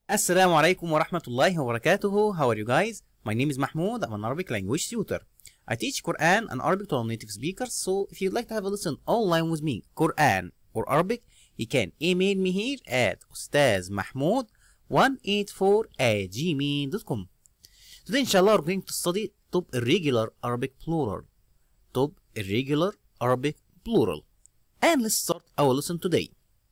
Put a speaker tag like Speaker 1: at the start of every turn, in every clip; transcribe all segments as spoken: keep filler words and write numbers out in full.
Speaker 1: Assalamu alaikum wa rahmatullahi wa barakatuhu. How are you guys? My name is Mahmoud. I'm an Arabic language tutor. I teach Quran and Arabic to all native speakers. So if you'd like to have a lesson online with me, Quran or Arabic, you can email me here at ustazmahmoud one eight four at gmail dot com. Today, inshallah, we're going to study top irregular Arabic plural. Top irregular Arabic plural. And let's start our lesson today.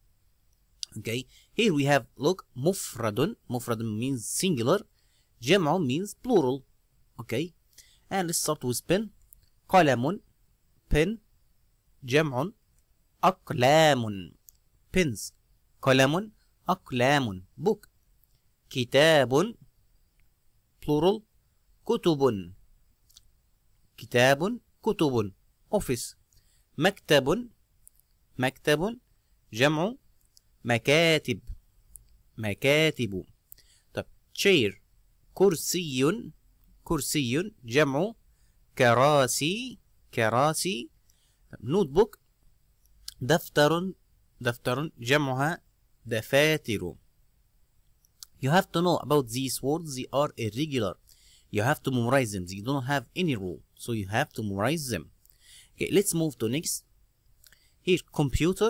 Speaker 1: Okay, here we have, look, mufradun. Mufradun means singular. Jam'u means plural. Okay, and let's start with pen. Qalamun, pen. Jam'un, aqlamun, pens. Qalamun, aqlamun, book. Kitabun, plural. Kutubun, kitabun, kutubun, office. Maktabun, maktabun, jam'u مكاتب مكاتب. طب chair كرسي كرسي جمع كراسي كراسي. نوت بوك دفتر دفتر جمعها دفاتر. You have to know about these words. They are irregular. You have to memorize them. They don't have any rule, so you have to memorize them. Okay, let's move to next. Here, computer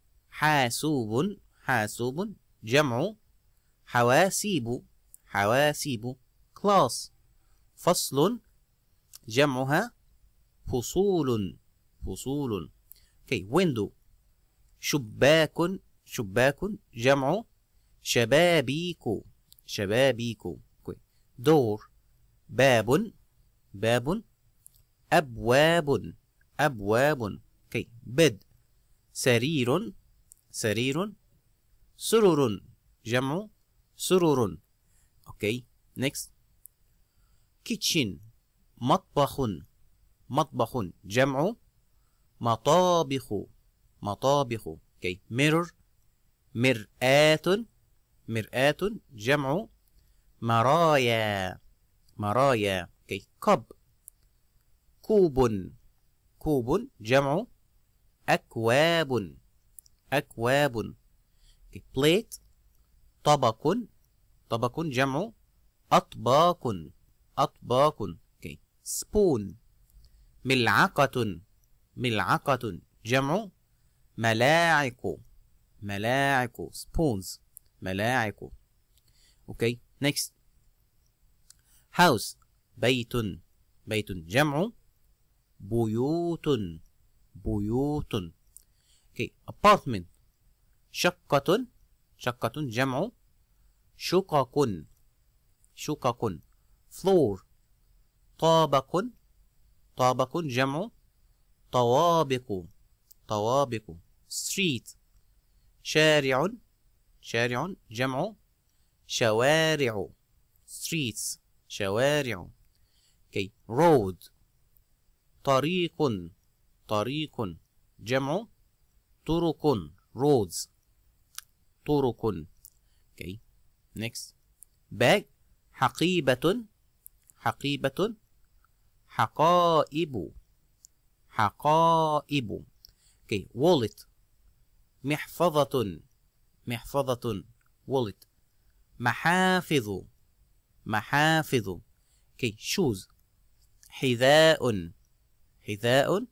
Speaker 1: حاسوب حاسوب جمع حواسيب حواسيب. class فصل جمعها فصول فصول. okay, window شباك شباك جمع شبابيك شبابيك. okay. door باب باب أبواب أبواب. okay. bed سرير سرير. سرور جمع سرور. okay. next kitchen مطبخ مطبخ جمع مطابخ مطابخ. okay. mirror مرآة مرآة جمع مرايا مرايا. okay. cup كوب كوب جمع أكواب أكواب. okay. plate طبق طبق جمع أطباق أطباق. okay. spoon ملعقة ملعقة جمع ملاعق ملاعق. spoons ملاعق. okay. next house بيت بيت جمع بيوت بيوت. okay. apartment شقة شقة جمع شقق شقق. floor طابق طابق جمع طوابق طوابق. street شارع شارع جمع شوارع streets شوارع. okay. road طريق طريق جمع طرق roads طرق. okay. next bag حقيبة حقيبة حقائب حقائب. okay. wallet محفظة محفظة wallet. محافظ محافظ. okay. shoes حذاء حذاء.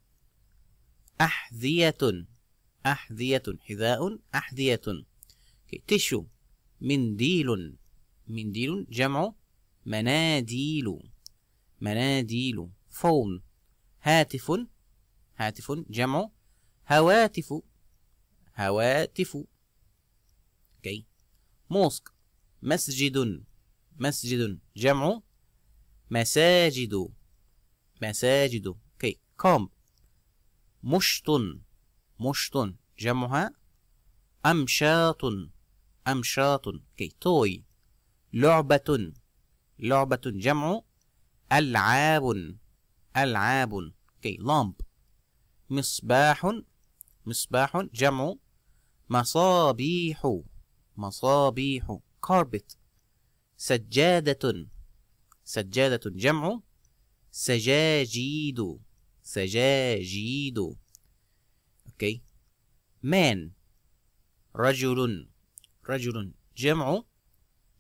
Speaker 1: أحذية أحذية حذاء أحذية. okay. tissue منديل منديل جمع مناديل مناديل. phone هاتف هاتف جمع هواتف هواتف. okay. mosque مسجد مسجد جمع مساجد مساجد. okay. comb مشط مشط جمعها أمشاط أمشاط. okay. toy لعبة لعبة جمع ألعاب ألعاب. okay. lamp مصباح مصباح جمع مصابيح مصابيح. carpet سجادة سجادة جمع سجاجيد سجاجيد. okay. man رجل رجل جمع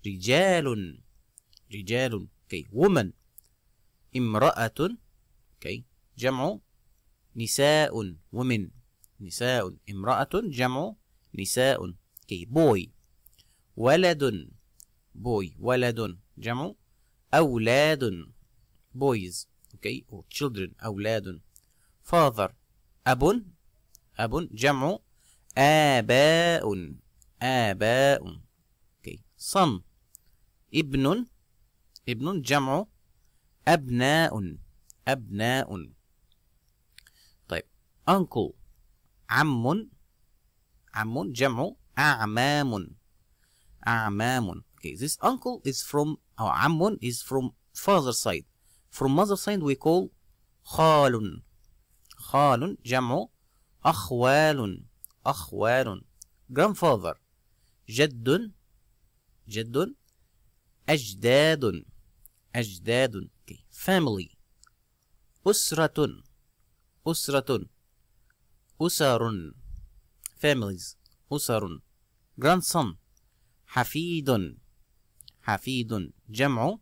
Speaker 1: رجال رجال okay woman امرأة okay جمع نساء women نساء امرأة جمع نساء okay boy ولد boy ولد جمع أولاد boys okay or children أولاد father أب أب جمع آباء آباء okay son ابن ابن جمع أبناء أبناء طيب uncle عم عم جمع أعمام أعمام okay this uncle is from أو عم is from father side from mother side we call خال خال جمع أخوال أخوال grandfather جد جد أجداد أجداد okay. family أسرة أسرة أسر families أسر grandson حفيد حفيد جمع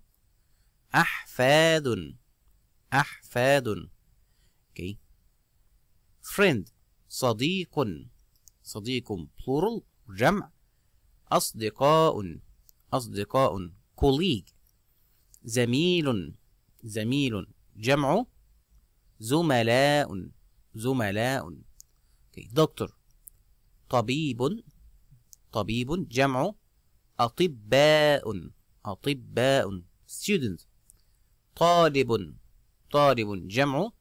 Speaker 1: أحفاد أحفاد okay. friend صديق صديق plural جمع أصدقاء أصدقاء colleague زميل زميل جمع زملاء زملاء okay. doctor طبيب طبيب جمع أطباء أطباء student طالب طالب جمع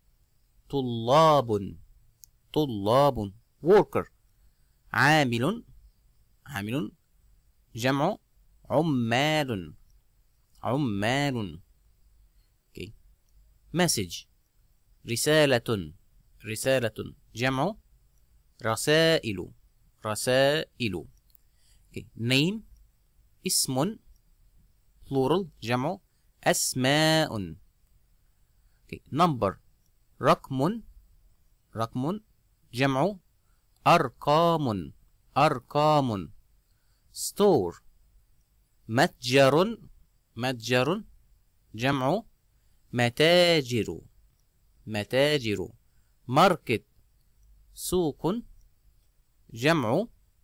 Speaker 1: طلاب طلاب worker عامل عامل جمع عمال عمال okay. message رسالة رسالة جمع رسائل رسائل okay. name اسم plural جمع أسماء okay. number رقم رقم جمع أرقام أرقام store متجر متجر جمع متاجر متاجر market سوق جمع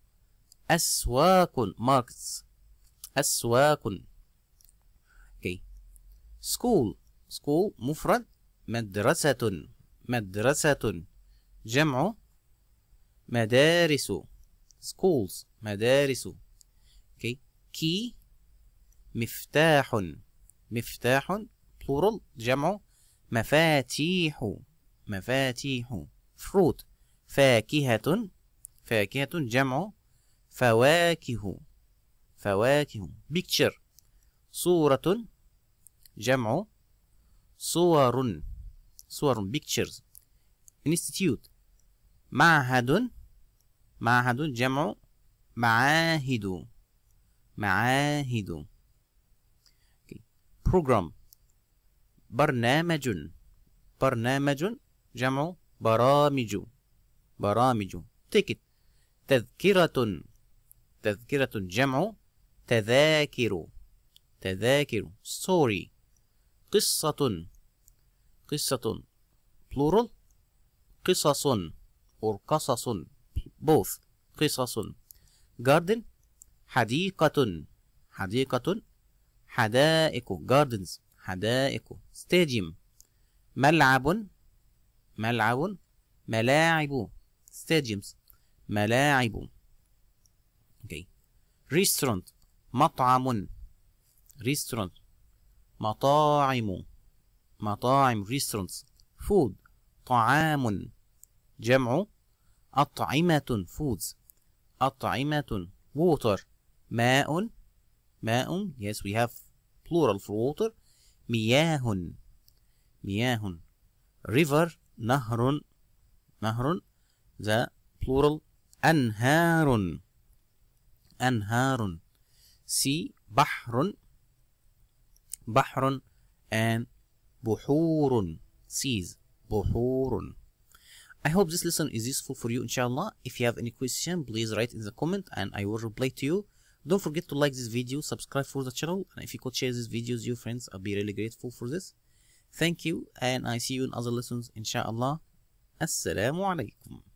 Speaker 1: أسواق markets أسواق okay. school school مفرد مدرسة مدرسة جمع مدارس schools مدارس okay. key مفتاح مفتاح plural جمع مفاتيح مفاتيح fruit فاكهة فاكهة جمع فواكه فواكه picture صورة جمع صور صور pictures institute معهد معهد جمع معاهد معاهد okay. program برنامج برنامج جمع برامج برامج ticket تذكرة تذكرة جمع تذاكر تذاكر story قصة قصة plural قصص or قصص both قصص garden حديقة حديقة حدائق gardens حدائق stadium ملعب ملعب ملاعب stadiums ملاعب okay. restaurant مطعم restaurant مطاعم مطاعم restaurants food طعام جمع أطعمة foods أطعمة water ماء ماء yes we have plural for water مياه مياه river نهر نهر the plural أنهار أنهار sea بحر بحر and بحور seas بحور. I hope this lesson is useful for you inshallah. If you have any question please write in the comment and I will reply to you. Don't forget to like this video, subscribe for the channel, and if you could share these videos with your friends, I'll be really grateful for this. Thank you, and I see you in other lessons, inshallah. Assalamu alaikum.